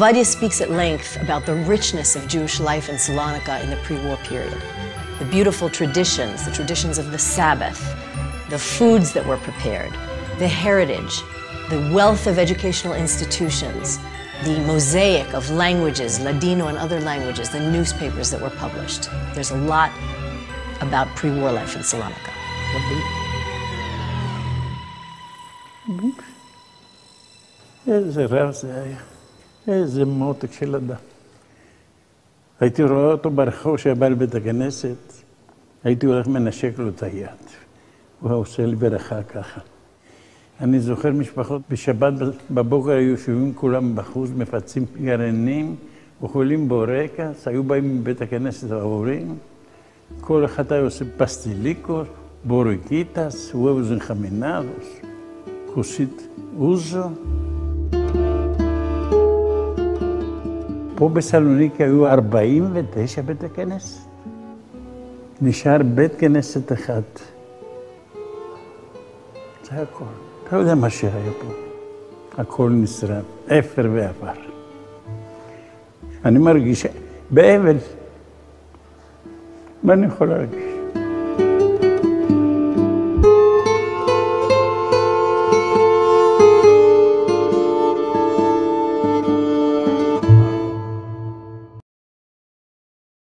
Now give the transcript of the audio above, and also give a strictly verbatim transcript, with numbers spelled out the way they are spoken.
Owadjah speaks at length about the richness of Jewish life in Salonika in the pre-war period. The beautiful traditions, the traditions of the Sabbath, the foods that were prepared, the heritage, the wealth of educational institutions, the mosaic of languages, Ladino and other languages, the newspapers that were published. There's a lot about pre-war life in Salonika. איזה רב זה היה, איזה מותק של אדם. הייתי רואה אותו ברחוב שבא לבית הכנסת, הייתי הולך מנשק לו את היד. הוא עושה לי ברכה ככה. אני זוכר משפחות בשבת בבוקר היו יושבים כולם בחוץ, מפצים גרעינים, אוכלים בורקס, היו באים מבית הכנסת ההורים, כל אחד היה עושה פסטיליקות, בורקיטס, huevos enjaminados, כוסית אוזו. פה בסלוניקה היו ארבעים ותשע בית הכנסת. נשאר בית כנסת אחד. זה הכל. אתה יודע מה שהיה פה. הכל נשרף, אפר ועפר. אני מרגיש באבל. מה אני יכול להרגיש?